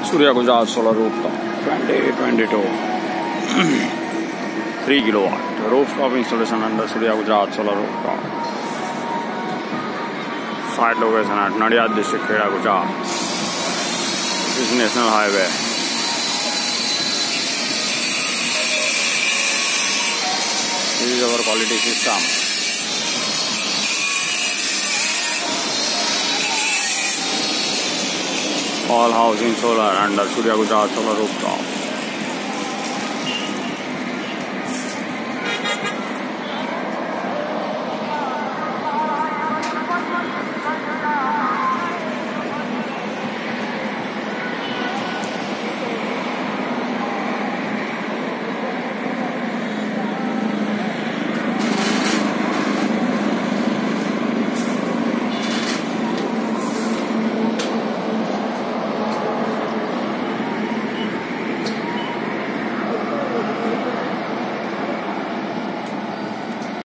Surya Gujarat solar rooftop 2022 3 kilowatt rooftop installation under Surya Gujarat solar rooftop. Site location at Nadiad district, Kheda, Gujarat. This is national highway. This is our quality system. All housing solar under Surya Gujarat solar rooftop.